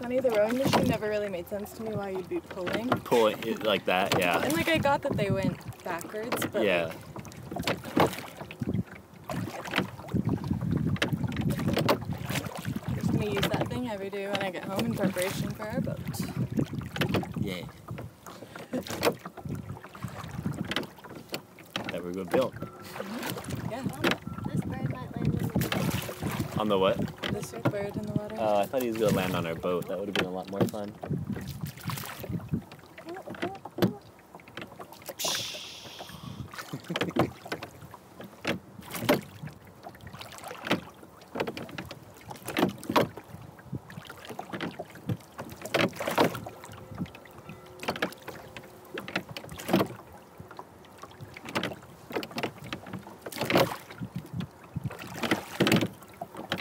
funny, the rowing machine never really made sense to me why you'd be pulling. Pulling it like that, yeah. And like I got that they went backwards, but yeah. I'm just gonna use that thing every day when I get home in preparation for our boat. Yeah. That we're good built. Yeah. This bird might land in the water. On the what? This big bird in the water. Oh, I thought he was gonna land on our boat. That would have been a lot more fun.